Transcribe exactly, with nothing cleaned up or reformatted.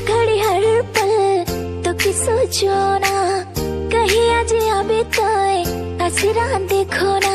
घड़ी हर पल तो कि सोचो ना, कहीं आज आबे तो असरा देखो ना।